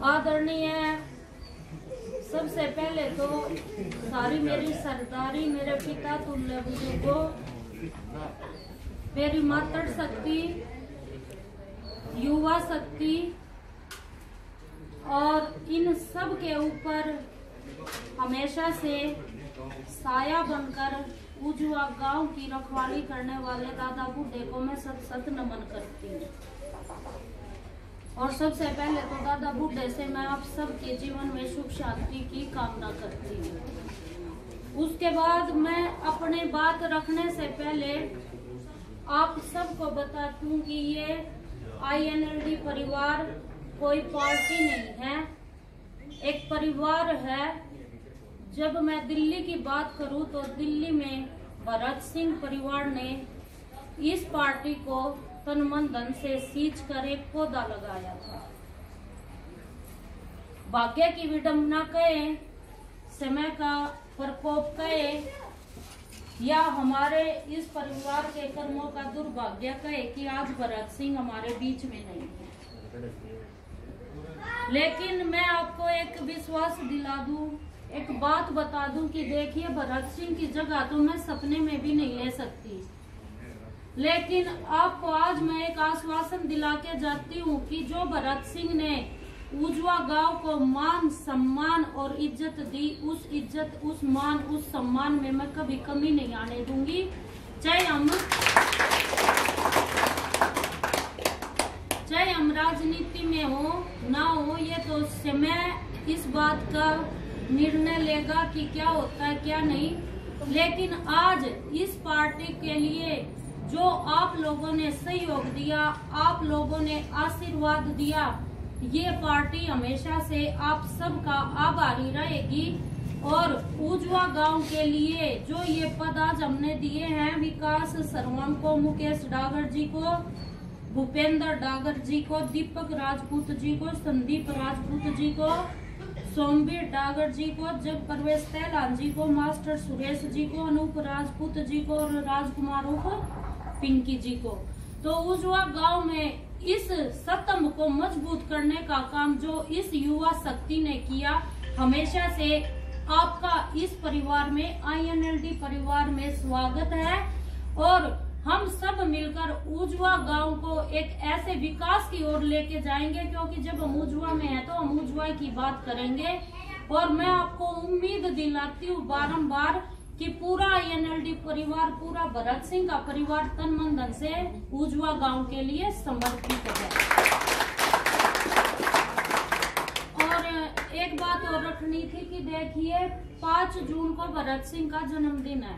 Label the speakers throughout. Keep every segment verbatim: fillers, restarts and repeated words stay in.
Speaker 1: आदरणीय, सबसे पहले तो सारी मेरी सरदारी, मेरे पिता तुल्य बुजुर्गों, मेरी मातृ शक्ति, युवा शक्ति और इन सब के ऊपर हमेशा से साया बनकर उजवा गांव की रखवाली करने वाले दादा बूढ़े को मैं सत सत नमन करती हूँ। और सबसे पहले तो दादा बूढ़े से मैं आप सबके जीवन में सुख शांति की कामना करती हूँ। उसके बाद मैं अपने बात रखने से पहले आप सबको बताती हूँ कि ये आई एन एल डी परिवार कोई पार्टी नहीं है, एक परिवार है। जब मैं दिल्ली की बात करूं तो दिल्ली में भरत सिंह परिवार ने इस पार्टी को तन मन धन से सींच कर एक पौधा लगाया था। भाग्य की विडंबना कहे, समय का प्रकोप कहे या हमारे इस परिवार के कर्मों का दुर्भाग्य कहे कि आज भरत सिंह हमारे बीच में नहीं है। लेकिन मैं आपको एक विश्वास दिला दूं, एक बात बता दूं कि देखिए, भरत सिंह की जगह तो मैं सपने में भी नहीं ले सकती, लेकिन आपको आज मैं एक आश्वासन दिला के जाती हूँ कि जो भरत सिंह ने उजवा गांव को मान सम्मान और इज्जत दी, उस इज्जत, उस मान, उस सम्मान में मैं कभी कमी नहीं आने दूंगी। चाहे हम चाहे हम राजनीति में हो ना हो, ये तो समय इस बात का निर्णय लेगा कि क्या होता है क्या नहीं। लेकिन आज इस पार्टी के लिए जो आप लोगों ने सहयोग दिया, आप लोगों ने आशीर्वाद दिया, ये पार्टी हमेशा से आप सबका आभारी रहेगी। और उजवा गांव के लिए जो ये पद आज हमने दिए हैं, विकास सरवण को, मुकेश डागर जी को, भूपेंद्र डागर जी को, दीपक राजपूत जी को, संदीप राजपूत जी को, सोमवीर डागर जी को, जग प्रवेश तैलान जी को, मास्टर सुरेश जी को, अनूप राजपूत जी को और राजकुमार को, पिंकी जी को, तो उजवा गांव में इस स्तंभ को मजबूत करने का काम जो इस युवा शक्ति ने किया, हमेशा से आपका इस परिवार में, आई एन एल डी परिवार में स्वागत है। और हम सब मिलकर उजवा गांव को एक ऐसे विकास की ओर लेके जाएंगे, क्योंकि जब हम उजवा में हैं तो हम उजवा की बात करेंगे। और मैं आपको उम्मीद दिलाती हूँ बारंबार कि पूरा आई एन एल डी परिवार, पूरा भरत सिंह का परिवार तन मन धन से उजवा गांव के लिए समर्पित है। और एक बात और रखनी थी कि देखिए, पाँच जून को भरत सिंह का जन्मदिन है,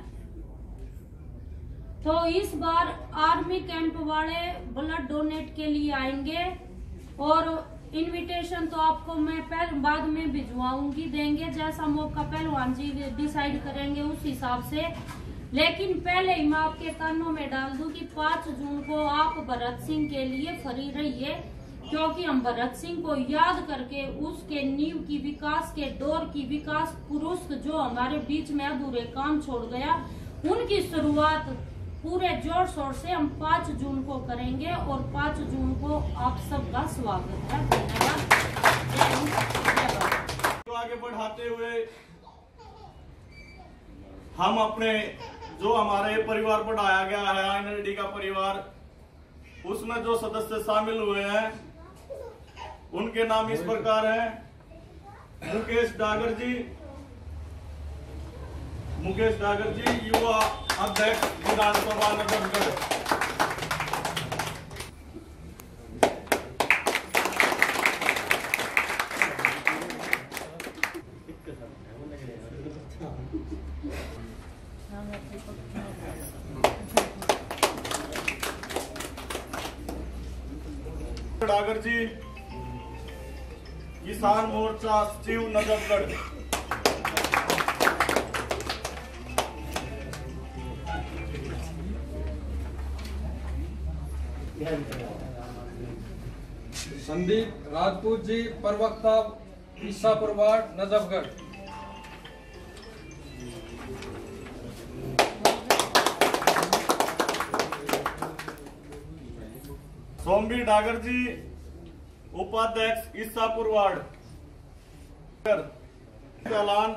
Speaker 1: तो इस बार आर्मी कैंप वाले ब्लड डोनेट के लिए आएंगे और इनविटेशन तो आपको मैं पहले बाद में भिजवाऊंगी, देंगे जैसा मौका पहलवान जी डिसाइड करेंगे उस हिसाब से। लेकिन पहले ही मैं आपके कानों में डाल दूं कि पाँच जून को आप भरत सिंह के लिए फ्री रहिए, क्योंकि हम भरत सिंह को याद करके उसके नींव की, विकास के दौर की, विकास पुरुष जो हमारे बीच में अधूरे काम छोड़ गया, उनकी शुरुआत पूरे जोर शोर से हम पाँच जून को करेंगे। और पाँच जून को आप सबका स्वागत है। धन्यवाद।
Speaker 2: तो आगे बढ़ाते हुए हम अपने जो हमारे परिवार बढ़ाया गया है, आई एन एल डी का परिवार, उसमें जो सदस्य शामिल हुए हैं उनके नाम इस प्रकार हैं। मुकेश डागर जी, मुकेश डागर जी युवा अध्यक्ष विधानसभा नजफगढ़। डागर जी किसान मोर्चा सचिव नजफगढ़।
Speaker 3: संदीप राजपूत जी प्रवक्ता ईसापुर वार्ड नजफगढ़।
Speaker 2: सोमवीर डागर जी उपाध्यक्ष ईसापुर वार्ड। ऐलान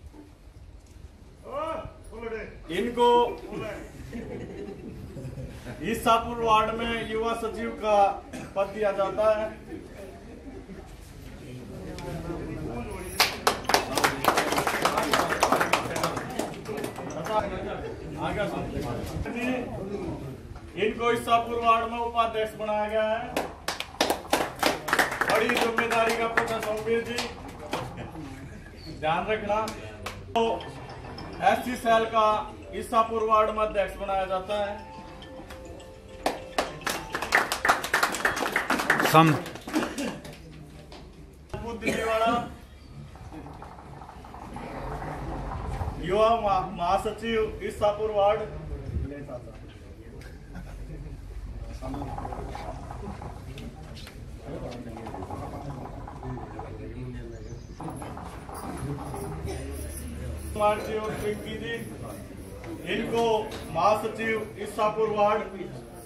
Speaker 2: इनको ईसापुर वार्ड में युवा सचिव का पद दिया जाता है। इनको ईसापुर वार्ड में उपाध्यक्ष बनाया गया है। बड़ी जिम्मेदारी का पद है सौंपी जी, ध्यान रखना। तो एससी सेल का ईसापुर वार्ड में अध्यक्ष बनाया जाता है।
Speaker 4: सम
Speaker 2: दिल्लीवाड़ा युवा महासचिव ईसापुर वार्ड। कुमार जी और पिंकी जी, इनको महासचिव ईसापुर वार्ड।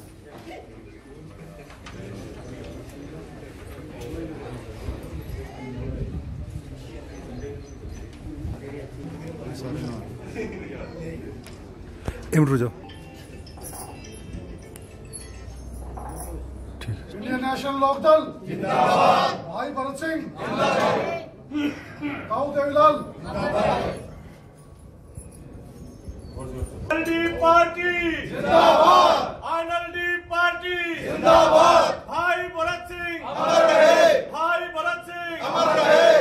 Speaker 4: इमरू जाओ।
Speaker 5: इंडियन नेशनल लोकदल जिंदाबाद। भाई भरत सिंह जिंदाबाद। काऊ देवीलाल
Speaker 2: आनएलडी पार्टी
Speaker 5: जिंदाबाद।
Speaker 2: आनएलडी पार्टी
Speaker 5: जिंदाबाद।
Speaker 2: भाई भरत सिंह
Speaker 5: अमर रहे।
Speaker 2: भाई भरत सिंह
Speaker 5: अमर रहे।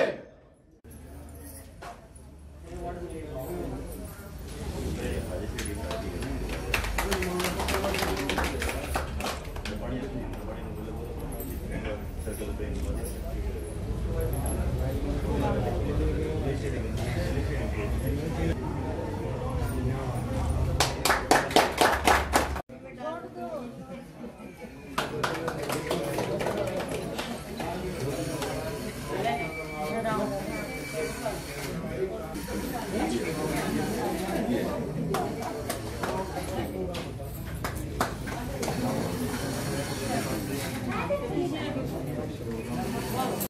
Speaker 1: Thank you.